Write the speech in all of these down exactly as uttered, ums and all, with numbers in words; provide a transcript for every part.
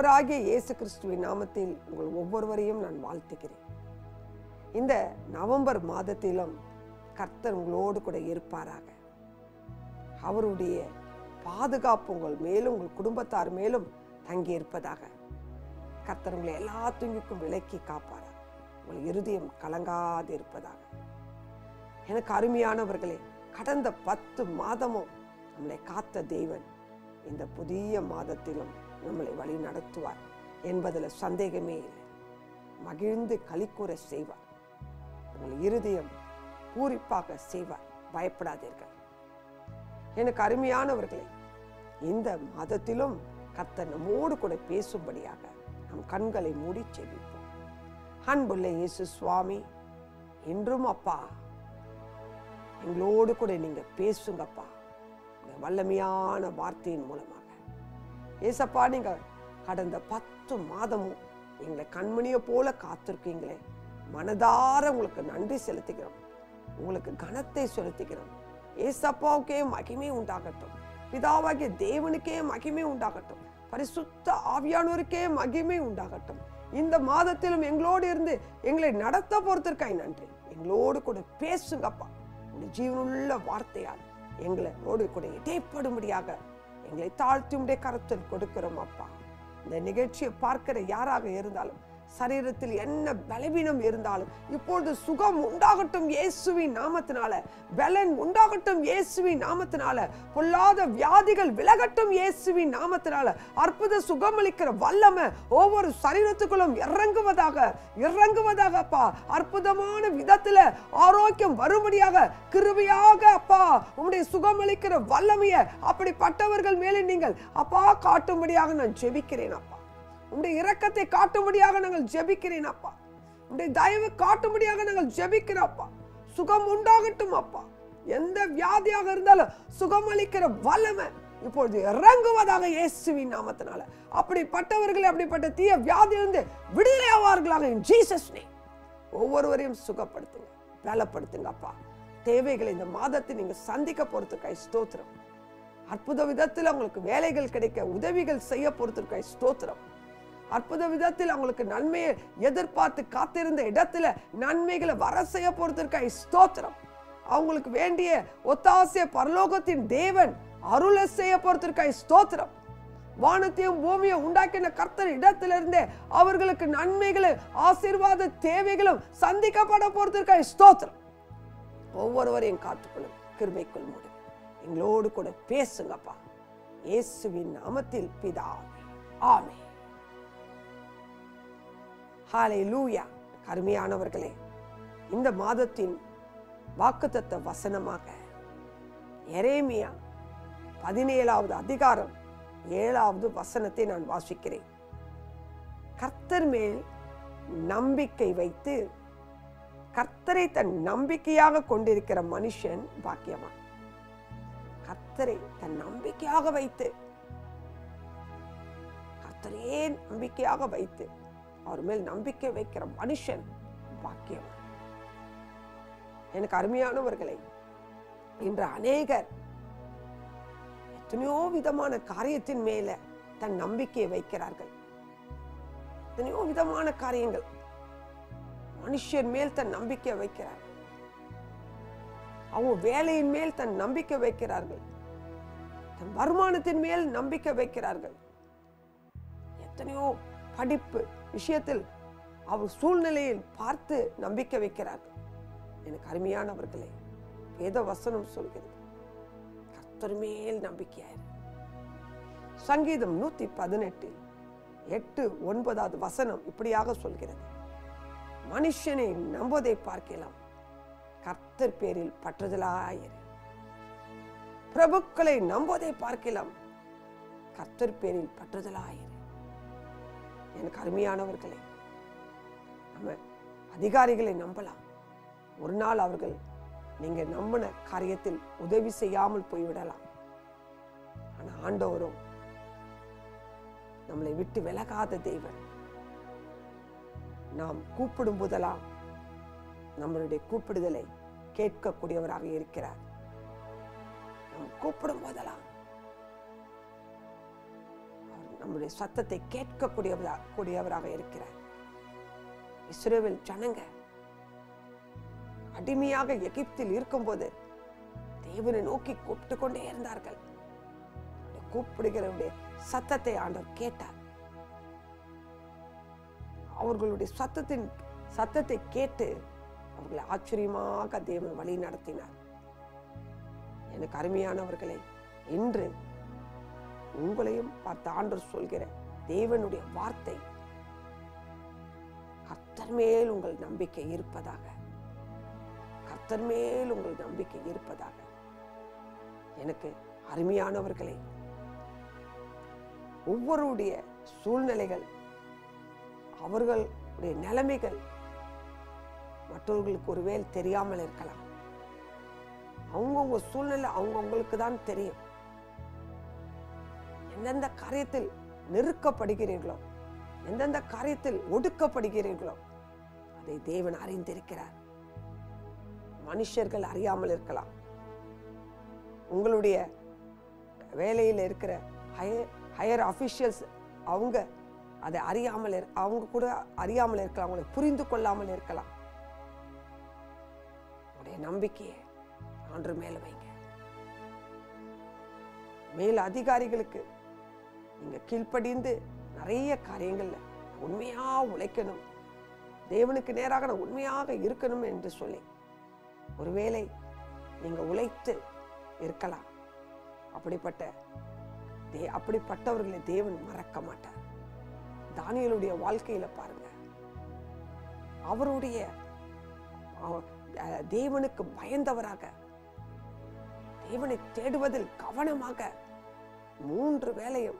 ஆண்டவராகிய இயேசு கிறிஸ்துவின் நாமத்தில் உங்கள் ஒவ்வொருவரையும் நான் வாழ்த்துகிறேன். இந்த நவம்பர் மாதத்திலும் கர்த்தர் உங்களோடு கூட இருப்பாராக. அவருடைய பாதுகாப்பு உங்கள் மேலும் உங்கள் குடும்பத்தார் மேலும் தங்கி இருப்பதாக. கர்த்தர் உங்களை எல்லா துங்கிக்கும் விலக்கி காப்பாராக. உங்கள் இருதயம் கலங்காது இருப்பதாக. எனக்கு அருமையானவர்களே, கடந்த பத்து மாதமும் நம்மளை காத்த தேவன் இந்த புதிய மாதத்திலும் நம்மளை வழி நடத்துவார் என்பதில் சந்தேகமே இல்லை. மகிழ்ந்து களிக்கூற செய்வார். உங்கள் இருதயம் பூரிப்பாக செய்வார். பயப்படாதீர்கள். எனக்கு அருமையானவர்களே, இந்த மாதத்திலும் கர்த்தர் நம்மோடு கூட பேசும்படியாக நம் கண்களை மூடி செபிப்போம். அன்புள்ள இயேசு சுவாமி, இன்றும் அப்பா எங்களோடு கூட நீங்க பேசுங்கப்பா. வல்லமையான வார்த்தையின் மூலமாக ஏசப்பா, நீங்க கடந்த பத்து மாதமும் எங்களை கண்மணியை போல காத்திருக்கீங்களே, மனதார உங்களுக்கு நன்றி செலுத்துகிறோம். உங்களுக்கு கனத்தை செலுத்துகிறோம். ஏசப்பாவுக்கே மகிமை உண்டாகட்டும். பிதாவாகிய தேவனுக்கே மகிமை உண்டாகட்டும். பரிசுத்த ஆவியானோருக்கே மகிமை உண்டாகட்டும். இந்த மாதத்திலும் எங்களோடு இருந்து எங்களை நடத்த பொறுத்திருக்காய் நன்றி. எங்களோடு கூட பேசுங்கப்பா. இந்த ஜீவனுள்ள வார்த்தையால் எங்களோடு கூட இடைப்படும்படியாக எங்களை தாழ்த்தி உடைய கரத்தில் கொடுக்கிறோம் அப்பா. இந்த நிகழ்ச்சியை பார்க்கிற யாராக இருந்தாலும், சரீரத்தில் என்ன பலவீனம் இருந்தாலும் இப்பொழுது சுகம் உண்டாகட்டும் இயேசுவின் நாமத்தினால. பலன் உண்டாகட்டும் இயேசுவின் நாமத்தினால. பொல்லாத வியாதிகள் விலகட்டும் இயேசுவின் நாமத்தினால. அற்புத சுகமளிக்கிற வல்லமை ஒவ்வொரு சரீரத்துக்குள்ளும் இறங்குவதாக இறங்குவதாக அப்பா. அற்புதமான விதத்துல ஆரோக்கியம் வரும்படியாக கிருபையாக அப்பா உம்முடைய சுகமளிக்கிற வல்லமையை அப்படிப்பட்டவர்கள் மேலே நீங்கள் அப்பா காட்டும்படியாக நான் ஜெபிக்கிறேன் அப்பா. உம்முடைய இரக்கத்தை காட்டும்படியாக நாங்கள் ஜெபிக்கிறேன் அப்பா. உம்முடைய தயவு காட்டும்படியாக நாங்கள் ஜெபிக்கிறோம் அப்பா. சுகம் உண்டாகட்டும் அப்பா. எந்த வியாதியாக இருந்தாலும் சுகம் அளிக்கிற வல்லமை இப்பொழுது இறங்குவதாக இயேசுவின் நாமத்தினால. அப்படிப்பட்டவர்கள் அப்படிப்பட்ட தீய வியாதியிலிருந்து விடுதலை ஆவார்களாக இன் ஜீசஸ் நேம். ஒவ்வொருவரையும் சுகப்படுத்துங்க, பலப்படுத்துங்க அப்பா. தேவைகளை இந்த மாதத்தை நீங்க சந்திக்க போறதுக்காய் ஸ்தோத்திரம். அற்புத விதத்தில் அவங்களுக்கு வேலைகள் கிடைக்க உதவிகள் செய்ய போறதுக்காய் ஸ்தோத்திரம். அற்புத விதத்தில் அவங்களுக்கு நன்மையை எதிர்பார்த்து காத்திருந்த இடத்துல நன்மைகளை வர செய்ய போறதற்காக ஸ்தோத்திரம். அவங்களுக்கு வேண்டிய ஒத்தாசைய பரலோகத்தின் தேவன் அருளை செய்ய போறதற்காக ஸ்தோத்திரம். வானத்தையும் பூமியை உண்டாக்கின கர்த்தர் இடத்திலிருந்தே அவர்களுக்கு நன்மைகளும் ஆசீர்வாத தேவைகளும் சந்திக்கப்பட போறதற்காக ஸ்தோத்திரம். ஒவ்வொருவரையும் காத்துக்கொள்ளும் கிருபைக்குள் மூடு. எங்களோடு கூட பேசுங்கப்பா. இயேசுவின் நாமத்தில் பிதாவே, ஆமென். ஹல்லேலூயா. அருமையானவர்களே, இந்த மாதத்தின் வாக்குத்தத்த வசனமாக எரேமியா பதினேழாவது அதிகாரம் ஏழாவது வசனத்தை நான் வாசிக்கிறேன். கர்த்தர் மேல் நம்பிக்கை வைத்து கர்த்தரை தன் நம்பிக்கையாக கொண்டிருக்கிற மனுஷன் பாக்கியவான். கர்த்தரை தன் நம்பிக்கையாக வைத்து கர்த்தரே நம்பிக்கையாக வைத்து அவர் மேல் நம்பிக்கை வைக்கிற மனுஷன் பாக்கியவான். எனக்கு அருமையானவர்களை, இன்று அநேகர் எத்தனையோ விதமான காரியத்தின் மேல தன் நம்பிக்கையை வைக்கிறார்கள். எத்தனையோ விதமான காரியங்கள் மனுஷன் மேல் தன் நம்பிக்கை வைக்கிறார். அவங்க வேலையின் மேல் தன் நம்பிக்கை வைக்கிறார்கள். தன் வருமானத்தின் மேல் நம்பிக்கை வைக்கிறார்கள். எத்தனையோ படிப்பு விஷயத்தில் அவர் சூழ்நிலையில் பார்த்து நம்பிக்கை வைக்கிறார்கள். எனக்கு அருமையானவர்களே, வேத வசனம் சொல்கிறது கர்த்தர் மேல் நம்பிக்கையாயிரு. சங்கீதம் நூத்தி பதினெட்டு எட்டு ஒன்பதாவது வசனம் இப்படியாக சொல்கிறது, மனுஷனை நம்புவதை பார்க்கலாம், கர்த்தர் பேரில் பற்றுதலாயிரு. பிரபுக்களை நம்புவதை பார்க்கலாம், கர்த்தர் பேரில் பற்றுதலாயிரு. எனக்கு அருமையானவர்களே, நம்ம அதிகாரிகளை நம்பலாம். ஒரு நாள் அவர்கள் நீங்க நம்பின காரியத்தில் உதவி செய்யாமல் போய்விடலாம். ஆனா ஆண்டவரும் நம்மளை விட்டு விலகாத தேவன். நாம் கூப்பிடும் போதெல்லாம் நம்மளுடைய கூப்பிடுதலை கேட்கக்கூடியவராக இருக்கிறார். நாம் கூப்பிடும் போதெல்லாம் நம்முடைய சத்தத்தை கேட்கக்கூடியவரா கூடியவராக இருக்கிறார். இஸ்ரவேல் ஜனங்க அடிமையாக எகிப்தில் இருக்கும்போது தேவனை நோக்கி கூப்பிட்டு கொண்டே இருந்தார்கள். கூப்பிடுகிறவருடைய சத்தத்தை ஆண்டவர் கேட்டார். அவர்களுடைய சத்தத்தின் சத்தத்தை கேட்டு அவர்களை ஆச்சரியமாக தேவன் வழி நடத்தினார். எனக்கு அருமையானவர்களே, இன்று உங்களையும் பார்த்து ஆண்டவர் சொல்கிற தேவனுடைய வார்த்தை, கர்த்தர் மேல் உங்கள் நம்பிக்கை இருப்பதாக, கர்த்தர் மேல் உங்கள் நம்பிக்கை இருப்பதாக. எனக்கு அருமையானவர்களே, ஒவ்வொருடைய சூழ்நிலைகள், அவர்களுடைய நிலைமைகள் மற்றவர்களுக்கு ஒருவேளை தெரியாமல் இருக்கலாம். அவங்கவுங்க சூழ்நிலை அவங்கவுங்களுக்கு தான் தெரியும். எந்தெந்த காரியத்தில் நெருக்கப்படுகிறீர்களோ, எந்தெந்த காரியத்தில் ஒடுக்கப்படுகிறீர்களோ அதை தேவன் அறிந்திருக்கிறார். மனுஷர்கள் அறியாமல் இருக்கலாம். உங்களுடைய வேலையில் இருக்கிற ஹையர் ஹையர் அபிஷியல்ஸ் அவங்க அதை அறியாமல் அவங்க கூட அறியாமல் இருக்கலாம், அவங்களை புரிந்து கொள்ளாமல் இருக்கலாம். உங்களுடைய நம்பிக்கையை ஆண்டவர் மேல வைங்க. மேல் அதிகாரிகளுக்கு நீங்க கீழ்ப்படிந்து நிறைய காரியங்கள்ல உண்மையா உழைக்கணும், தேவனுக்கு நேராக நான் உண்மையாக இருக்கணும் என்று சொல்லி ஒருவேளை நீங்க உழைத்து இருக்கலாம். அப்படிப்பட்ட அப்படிப்பட்டவர்களை தேவன் மறக்க மாட்டார். தானியேலுடைய வாழ்க்கையில பாருங்க, அவருடைய தேவனுக்கு பயந்தவராக, தேவனை தேடுவதில் கவனமாக மூன்று வேளையும்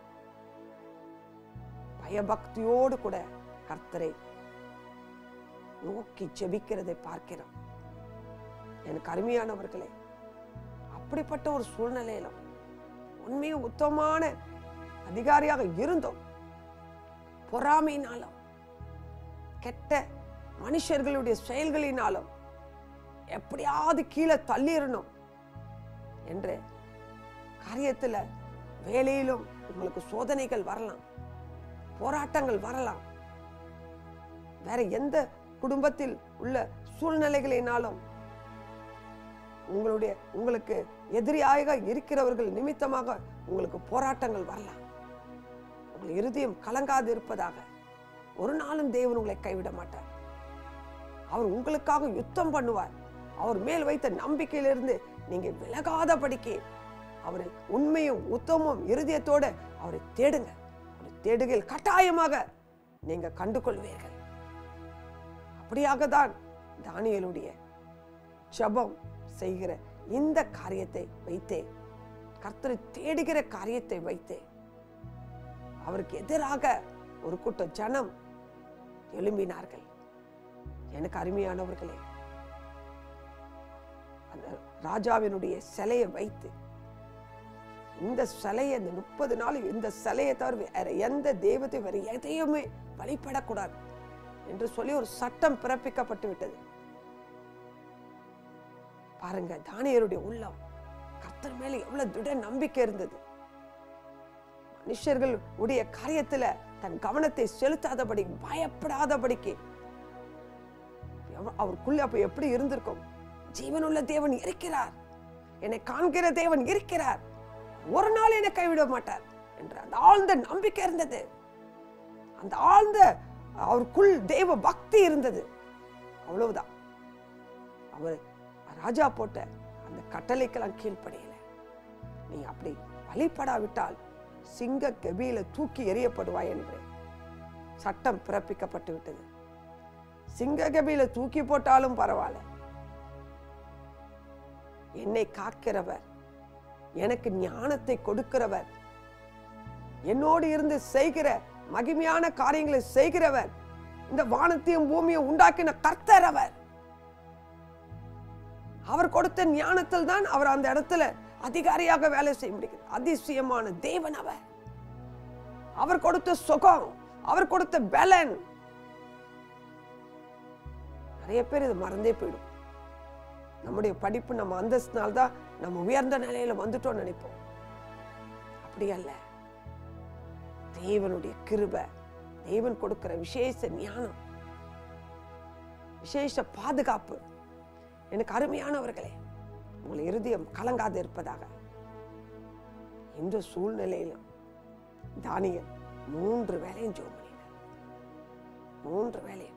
பயபக்தியோடு கூட கர்த்தரை நோக்கி ஜெபிக்கிறதை பார்க்கிறோம். எனக்கு அருமையானவர்களே, அப்படிப்பட்ட ஒரு சூழ்நிலையிலும் உண்மையும் உத்தமமான அதிகாரியாக இருந்தோம், பொறாமையினாலும் கெட்ட மனுஷர்களுடைய செயல்களினாலும் எப்படியாவது கீழே தள்ளிடணும் என்ற காரியத்துல வேலையிலும் உங்களுக்கு சோதனைகள் வரலாம், போராட்டங்கள் வரலாம். வேற எந்த குடும்பத்தில் உள்ள சூழ்நிலைகளினாலும் உங்களுடைய உங்களுக்கு எதிரியாக இருக்கிறவர்கள் நிமித்தமாக உங்களுக்கு போராட்டங்கள் வரலாம். உங்கள் இருதயம் கலங்காது இருப்பதாக. ஒரு நாளும் தேவன் உங்களை கைவிட மாட்டார். அவர் உங்களுக்காக யுத்தம் பண்ணுவார். அவர் மேல் வைத்த நம்பிக்கையிலிருந்து நீங்க விலகாதபடிக்கு அவரை உண்மையும் உத்தமும் இருதயத்தோட அவரை தேடுங்க. அவரை தேடுகையில் கட்டாயமாக நீங்க கண்டுகொள்வீர்கள். அப்படியாக தான் தானியேலுடைய ஜெபம் செய்கிற இந்த காரியத்தை வைத்தே, கர்த்தரை தேடுகிற காரியத்தை வைத்தே அவருக்கு எதிராக ஒரு கூட்டம் ஜனம் எழும்பினார்கள். எனக்கு அருமையானவர்களே, அந்த ராஜாவினுடைய சிலையை வைத்து, இந்த சிலையை இந்த முப்பது நாள் இந்த சிலையை தவிர வேற எந்த தெய்வத்தை வேற எதையுமே வழிபடக்கூடாது என்று சொல்லி ஒரு சட்டம் பிறப்பிக்கப்பட்டு விட்டது. பாருங்க, தானியேலுடைய உள்ளம் கர்த்தர் மேல எவ்வளவு திட நம்பிக்கை இருந்தது. மனுஷர்கள் உடைய காரியத்துல தன் கவனத்தை செலுத்தாதபடி, பயப்படாதபடிக்கு அவருக்குள்ள அப்ப எப்படி இருந்திருக்கும்? ஜீவனுள்ள தேவன் இருக்கிறார், என்னை காண்கிற தேவன் இருக்கிறார், ஒரு நாள் என்னை கைவிட மாட்டார் என்ற அந்த ஆழ்ந்த நம்பிக்கை இருந்தது. அந்த ஆழ்ந்த அவருக்குள் தேவ பக்தி இருந்தது. அவ்வளவுதான். அவர் ராஜா போட்ட அந்த கட்டளைக்கெல்லாம் கீழ்ப்படையல. நீ அப்படி வழிபடாவிட்டால் சிங்க கெபியில தூக்கி எறியப்படுவாய் என்று சட்டம் பிறப்பிக்கப்பட்டு விட்டது. சிங்க கெபியில தூக்கி போட்டாலும் பரவாயில்ல, என்னை காக்கிறவர், எனக்கு ஞானத்தை கொடுக்கிறவர், என்னோடு இருந்து செய்கிற மகிமையான காரியங்களை செய்கிறவர், இந்த வானத்தையும் பூமியும் உண்டாக்கின கர்த்தர் அவர். அவர் கொடுத்த ஞானத்தில் தான் அவர் அந்த இடத்துல அதிகாரியாக வேலை செய்ய முடியும். அதிசயமான தேவன் அவர். அவர் கொடுத்த சுகம், அவர் கொடுத்த பலன். நிறைய பேர் இது மறந்தே போயிடும். நம்முடைய படிப்பு, நம்ம அந்தஸ்தினால் தான் நம்ம உயர்ந்த நிலையில வந்துட்டோம் நினைப்போம். அப்படி அல்ல. தேவனுடைய கிருபை, தேவன் கொடுக்கிற விசேஷ ஞானம், விசேஷ பாதுகாப்பு. எனக்கு அருமையானவர்களே, உங்கள் இருதயம் கலங்காது இருப்பதாக. இந்த சூழ்நிலையிலும் தானியேல் மூன்று வேலையும் ஜெபம் பண்ணினார். மூன்று வேலையும்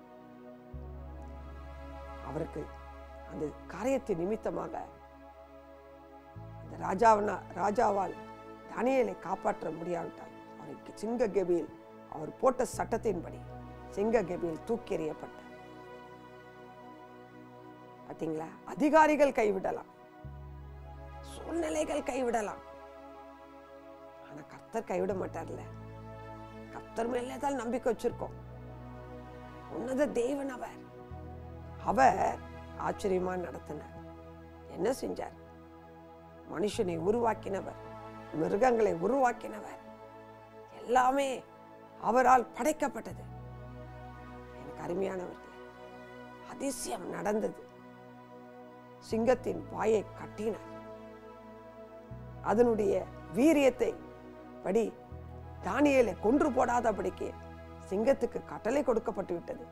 அவருக்கு அந்த காரியத்தின் நிமித்தமாக அந்த ராஜாவனா ராஜாவால் தானியேலை காப்பாற்ற முடியாவிட்டால் அவருக்கு சிங்க கெபியில் அவர் போட்ட சட்டத்தின்படி சிங்க கெபியில் தூக்கி எறியப்பட்டார். பாத்தீங்களா? அதிகாரிகள் கைவிடலாம், சூழ்நிலைகள் கைவிடலாம், ஆனா கர்த்தர் கைவிட மாட்டார்ல. கர்த்தர் மேலதான் நம்பிக்கை வச்சிருக்கோம். உன்னத தேவன் அவர். அவர் ஆச்சரியமா நடத்தினார். என்ன செஞ்சார்? மனுஷனை உருவாக்கினவர், மிருகங்களை உருவாக்கினவர், எல்லாமே அவரால் படைக்கப்பட்டது. எனக்கு அருமையானவர்களே, அதிசயம் நடந்தது. சிங்கத்தின் வாயை கட்டினார். அதனுடைய வீரியத்தை படி தானியேலை கொன்று போடாதபடிக்கு சிங்கத்துக்கு கட்டளை கொடுக்கப்பட்டு விட்டது.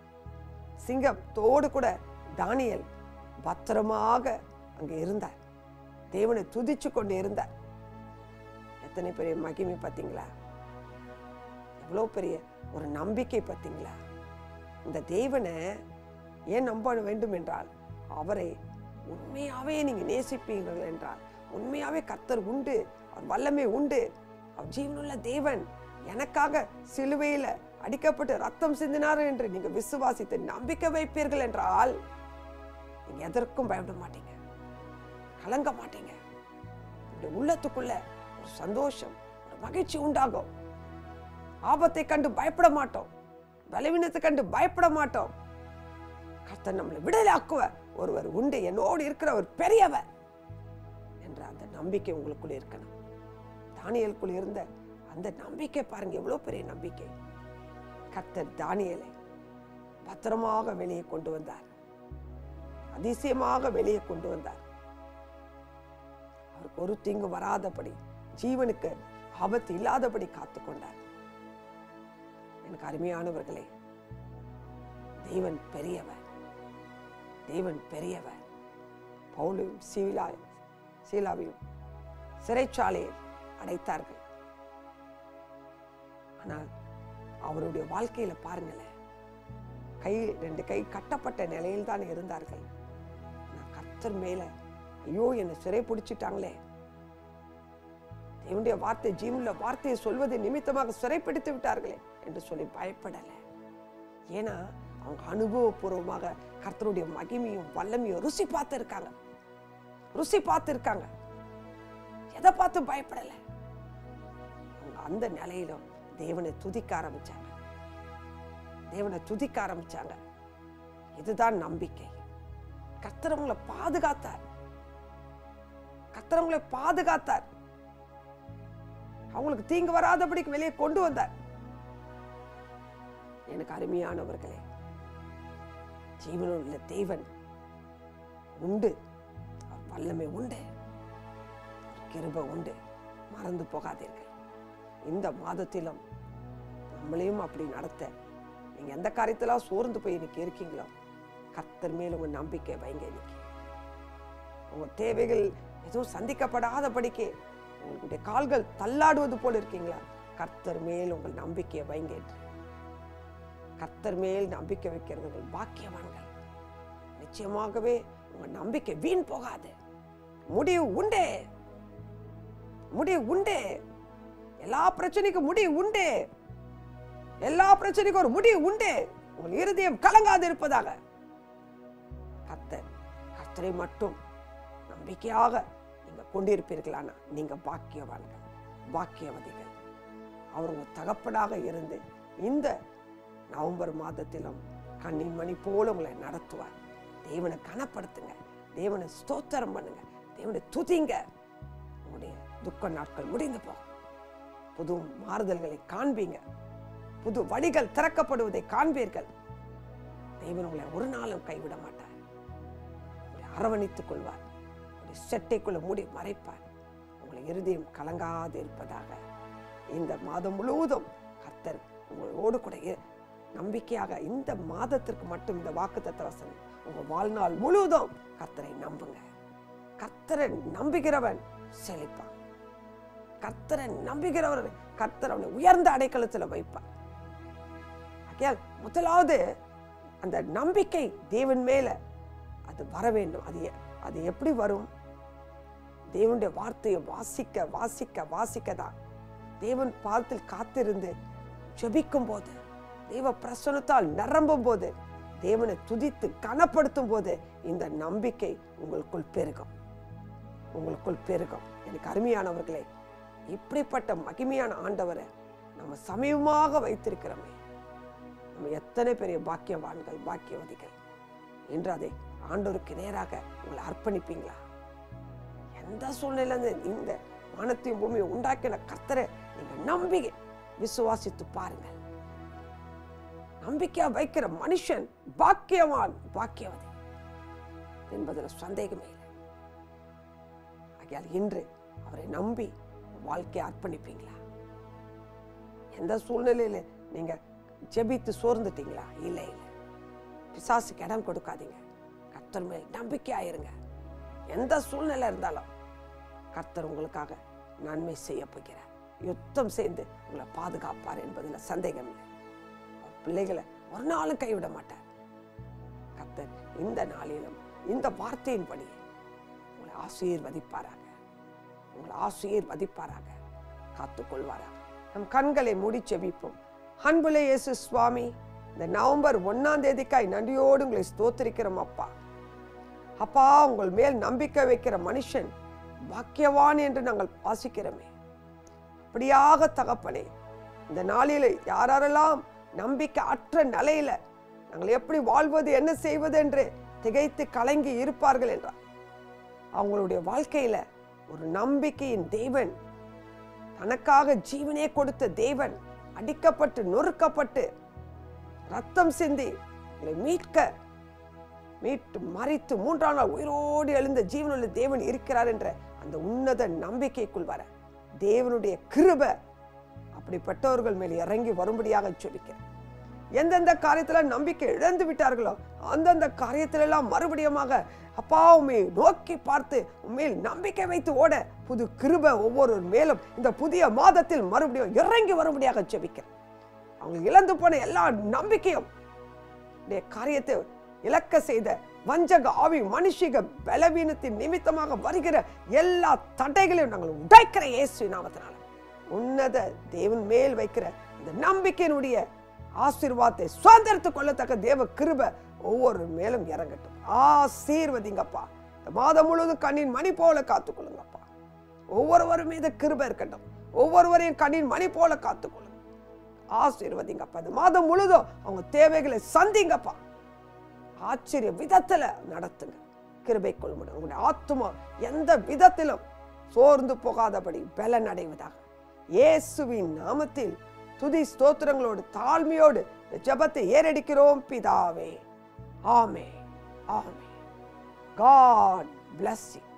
சிங்கத்தோடு கூட தானியேல் பத்திரமாக அங்கே இருந்தார். தேவனை துதிச்சு கொண்டு இருந்தார். எத்தனை பெரிய மகிமை பார்த்தீங்களா? எவ்வளவு பெரிய ஒரு நம்பிக்கை பார்த்தீங்களா? இந்த தேவனை ஏன் நம்ப வேண்டும் என்றால், அவரை உண்மையாவே நீங்க நேசிப்பீர்கள் என்றால், உண்மையாவே கர்த்தர் உண்டு, அவர் வல்லமை உண்டு, அவர் ஜீவனுள்ள தேவன், எனக்காக சிலுவையில அடிக்கப்பட்டு ரத்தம் சிந்தினார் என்று நீங்க விசுவாசித்து நம்பிக்கை வைப்பீர்கள் என்றால், நீங்க எதற்கும் பயப்பட மாட்டீங்க, கலங்க மாட்டீங்க. உள்ளத்துக்குள்ள ஒரு சந்தோஷம், ஒரு மகிழ்ச்சி உண்டாகும். ஆபத்தை கண்டு பயப்பட மாட்டோம், பலவீனத்தை கண்டு பயப்பட மாட்டோம். கர்த்தர் நம்மளை விடுதலையாக்குவ ஒருவர் உண்டு, என்னோடு இருக்கிற ஒரு பெரியவர் என்ற அந்த நம்பிக்கை உங்களுக்குள்ள இருக்கணும். தானியேலுக்குள்ள இருந்த அந்த நம்பிக்கை பாருங்க, எவ்வளவு பெரிய நம்பிக்கை. கர்த்தர் தானியேலை பத்திரமாக வெளியே கொண்டு வந்தார், அதிசயமாக வெளியே கொண்டு வந்தார். அவருக்கு ஒரு தீங்கு வராதபடி, ஜீவனுக்கு ஆபத்து இல்லாதபடி காத்துக்கொண்டார். எனக்கு அருமையானவர்களே, தேவன் பெரியவர், தேவன் பெரியவர். பவுலையும் சீலா சீலாவையும் சிறைச்சாலையில் அடைத்தார்கள். ஆனால் அவருடைய வாழ்க்கையில பாருங்களேன், கை ரெண்டு கை கட்டப்பட்ட நிலையில் தான் இருந்தார்கள். கர்த்தர் மேல, ஐயோ என்னை சிறை பிடிச்சிட்டாங்களே, தேவனுடைய வார்த்தை ஜீவனுள்ள வார்த்தையை சொல்வதை நிமித்தமாக சிறைப்பிடித்து விட்டார்களே என்று சொல்லி பயப்படல. ஏன்னா அவங்க அனுபவபூர்வமாக கர்த்தருடைய மகிமையும் வல்லமையும் ருசி பார்த்து இருக்காங்க, ருசி பார்த்து இருக்காங்க. எதை பார்த்து பயப்படல. அவங்க அந்த நிலையிலும் தேவனை துதிக்க ஆரம்பிச்சாங்க, தேவனை துதிக்க ஆரம்பிச்சாங்க. இதுதான் நம்பிக்கை. கர்த்தர் அவங்களை பாதுகாத்தார், கர்த்தர் அவங்களை பாதுகாத்தார். அவங்களுக்கு தீங்கு வராதபடிக்கு வெளியே கொண்டு வந்தார். எனக்கு அருமையானவர்களே, ஜீவனுள்ள தேவன் உண்டு, வல்லமை உண்டு, கிருபை உண்டு. மறந்து போகாதீர்கள். இந்த மாதத்திலும் நம்மளையும் அப்படி நடத்த, நீங்க எந்த காரியத்திலாம் சோர்ந்து போய் இன்னைக்கு இருக்கீங்களோ, கர்த்தர் மேல் உங்க நம்பிக்கை வைங்க. இன்னைக்கு உங்க தேவைகள் எதுவும் சந்திக்கப்படாதபடிக்கு உங்களுடைய கால்கள் தள்ளாடுவது போல இருக்கீங்களா, கர்த்தர் மேல் உங்கள் நம்பிக்கையை வைங்க. கர்த்தர் மேல் நம்பிக்கை வைக்கிறவர்கள் பாக்கியவான்கள். நிச்சயமாகவே உங்க நம்பிக்கை வீண் போகாது. முடிவு உண்டு, முடிவு உண்டு. எல்லா பிரச்சனைக்கும் முடிவு உண்டு, எல்லா பிரச்சனைக்கும் ஒரு முடிவு உண்டு. உங்கள் இருதயம் கலங்காது இருப்பதாக. கர்த்தர் கர்த்தரை மட்டும் நம்பிக்கையாக நீங்க கொண்டிருப்பீர்களானா நீங்க பாக்கியவான்கள், பாக்கியவதிகள். அவர் உங்க தகப்பனாக இருந்து இந்த நவம்பர் மாதத்திலும் கண்ணின் மணி போல உங்களை நடத்துவார். தேவனை கனப்படுத்துங்க, தேவனை ஸ்தோத்திரம் பண்ணுங்க, தேவனை துதிங்க. உங்களுடைய துக்க நாட்கள் முடிந்து போகும். புது மாறுதல்களை காண்பீங்க, புது வழிகள் திறக்கப்படுவதை காண்பீர்கள். தேவன் உங்களை ஒரு நாளும் கைவிட மாட்டார். உங்களை அரவணைத்துக் கொள்வார், உங்களுடைய செட்டைக்குள்ள மூடி மறைப்பார். உங்களை இருதயம் கலங்காது இருப்பதாக. இந்த மாதம் முழுவதும் கர்த்தர் உங்களோடு கூட நம்பிக்கையாக, இந்த மாதத்திற்கு மட்டும் இந்த வாக்குத்தத்த வசனம், உங்க வாழ்நாள் முழுவதும் கர்த்தரை நம்புங்க. கர்த்தரை நம்புகிறவன் செழிப்பான். கர்த்தரை நம்புகிறவர் கர்த்தர் அவனை உயர்ந்த அடைக்கலத்தில் வைப்பார். முதலாவது அந்த நம்பிக்கை தேவன் மேல அது வர வேண்டும். அது அது எப்படி வரும்? தேவனுடைய வார்த்தையை வாசிக்க வாசிக்க வாசிக்க தான். தேவன் பாதத்தில் காத்திருந்து ஜெபிக்கும் போது, தேவ பிரசன்னத்தால் நிரம்பும் போது, தேவனை துதித்து கனப்படுத்தும் போது இந்த நம்பிக்கை உங்களுக்குள் பெருகும், உங்களுக்குள் பெருகும். எனக்கு அருமையானவர்களே, இப்படிப்பட்ட மகிமையான ஆண்டவரை நம்ம சமீபமாக வைத்திருக்கிறோமே, நம்ம எத்தனை பெரிய பாக்கியவான்கள், பாக்கியவதிகள் என்று அதை ஆண்டவருக்கு நேராக உங்களை அர்ப்பணிப்பீங்களா? எந்த சூழ்நிலை இந்த வானத்தையும் பூமியை உண்டாக்கின கர்த்தரை நீங்க நம்பி விசுவாசித்து பாருங்கள். நம்பிக்கையா வைக்கிற மனுஷன் பாக்கியவான், பாக்கியவதி என்பதில் சந்தேகமே இல்லை. ஆகையால் இன்று அவரை நம்பி வாழ்க்கையை அர்ப்பணிப்பீங்களா? எந்த சூழ்நிலையில நீங்க ஜெபித்து சோர்ந்துட்டீங்களா? இல்லை இல்லை, பிசாசுக்கு இடம் கொடுக்காதீங்க. கர்த்தர் மேல் நம்பிக்கையாயிருங்க. எந்த சூழ்நிலை இருந்தாலும் கர்த்தர் உங்களுக்காக நன்மை செய்ய போகிறார். யுத்தம் செய்து உங்களை பாதுகாப்பார் என்பதில் சந்தேகம் இல்லை. பிள்ளைகளை ஒரு நாளும் கைவிட மாட்டார். கர்த்தர் இந்த நாளிலும் இந்த வார்த்தையின்படி உங்களை ஆசீர்வதிப்பாராக, உங்களை ஆசீர்வதிப்பாராக, காத்துக்கொள்வாராக. நம் கண்களை மூடி செபிப்போம். அன்புள்ள இயேசு சுவாமி, இந்த நவம்பர் ஒன்னாம் தேதிக்காய் நன்றியோடு உங்களை ஸ்தோத்திரிக்கிறோம் அப்பா. அப்பா, உங்கள் மேல் நம்பிக்கை வைக்கிற மனுஷன் பாக்கியவான் என்று நாங்கள் வாசிக்கிறோமே, அப்படியாக தகப்பனே, இந்த நாளில் யாரெல்லாம் நம்பிக்கை அற்ற நிலையில நாங்கள் எப்படி வாழ்வது, என்ன செய்வது என்று திகைத்து கலங்கி இருப்பார்கள் என்றார், அவங்களுடைய வாழ்க்கையில ஒரு நம்பிக்கையின் தேவன், தனக்காக ஜீவனே கொடுத்த தேவன், அடிக்கப்பட்டு நொறுக்கப்பட்டு ரத்தம் சிந்தி மீட்க மீட்டு மறித்து மூன்றாம் நாள் உயிரோடு எழுந்த ஜீவனுள்ள தேவன் இருக்கிறார் என்ற அந்த உன்னத நம்பிக்கைக்குள் வர தேவனுடைய கிருபை அப்படிப்பட்டவர்கள் மேல் இறங்கி வரும்படியாக ஜெபிக்கிறேன். எந்தெந்த காரியத்துல நம்பிக்கை இழந்து விட்டார்களோ அந்தந்த காரியத்தில எல்லாம் மறுபடியுமாக அப்பா உம்மை நோக்கி பார்த்து உண்மையில் நம்பிக்கை வைத்து ஓட புது கிருபை ஒவ்வொரு மேலும் இந்த புதிய மாதத்தில் மறுபடியும் இறங்கி வரும்படியாக ஜெபிக்கிறேன். அவங்க இழந்து போன எல்லா நம்பிக்கையும் காரியத்தை இலக்க செய்த வஞ்சக ஆவி, மனுஷிக பலவீனத்தின் நிமித்தமாக வருகிற எல்லா தடைகளையும் நாங்கள் உடைக்கிற இயேசு நாமத்தினால உன்னத தேவன் மேல் வைக்கிற இந்த நம்பிக்கையினுடைய ஆசீர்வாதத்தை சுதந்திரத்துக் கொள்ளத்தக்க தேவ கிருபை ஒவ்வொரு மேலும் இறங்கட்டும். ஆசீர்வதிங்கப்பா. இந்த மாதம் முழுவதும் கண்ணின் மணி போல காத்துக்கொள்ளுங்கப்பா. ஒவ்வொருவரும் மீது கிருபை இருக்கட்டும். ஒவ்வொருவரையும் கண்ணின் மணி போல காத்துக்கொள்ளுங்க. ஆசீர்வதிங்கப்பா. இந்த மாதம் முழுதும் அவங்க தேவைகளை சந்திங்கப்பா. ஆச்சரிய விதத்துல நடத்துங்க. கிருபை கொள்ளுங்க. உங்களுடைய ஆத்துமா எந்த விதத்திலும் சோர்ந்து போகாதபடி பலன் அடைவதாக இயேசுவின் நாமத்தில் துதி ஸ்தோத்திரங்களோடு தாழ்மையோடு ஜெபத்தை ஏறெடுக்கிறோம் பிதாவே. ஆமென். ஆமென். God bless you.